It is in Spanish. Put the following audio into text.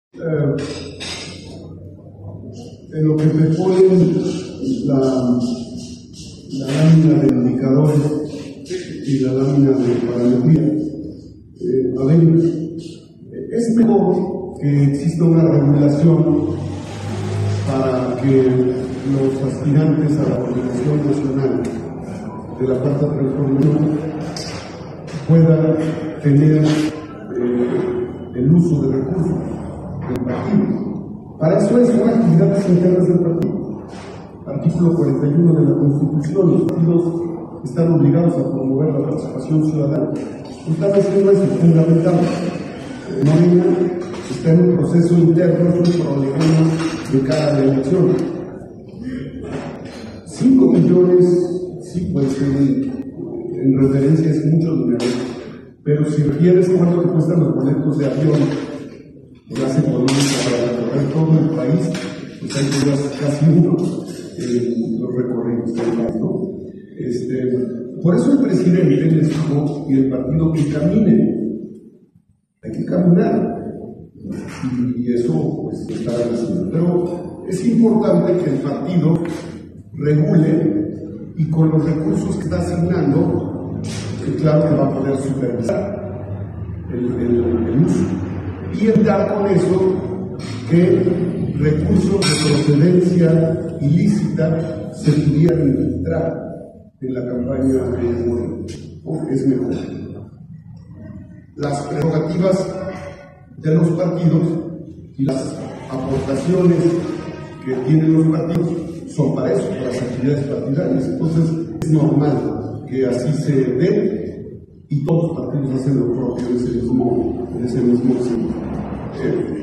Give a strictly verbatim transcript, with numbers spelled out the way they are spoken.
Eh, en lo que me ponen la, la lámina de indicadores y la lámina de parametría, eh, a ver, es mejor que exista una regulación para que los aspirantes a la Coordinación Nacional de la Cuarta Transformación puedan tener eh, el uso de recursos del partido. Para eso es son actividades internas del partido. Artículo cuarenta y uno de la Constitución: los partidos están obligados a promover la participación ciudadana. Están haciendo eso, es fundamental. Morena está en un proceso interno, es un problema de cara a la elección. cinco millones, sí puede ser, en referencia es mucho dinero, pero si refieres cuánto te cuestan los boletos de avión, clase económica para recorrer todo el país, pues hay que dar casi uno en los recorridos del país, ¿no? Este, por eso el presidente les dijo y el partido que caminen, hay que caminar, y eso pues está haciendo. Pero es importante que el partido regule y con los recursos que está asignando, que claro que va a poder supervisar el, el, el uso y evitar con eso que recursos de procedencia ilícita se pudieran infiltrar en la campaña de Morena. Es mejor. Las prerrogativas de los partidos y las aportaciones que tienen los partidos son para eso, para las actividades partidarias. Entonces es normal que así se dé y todos los partidos hacen lo propio en ese mismo, en ese mismo sentido. Eh,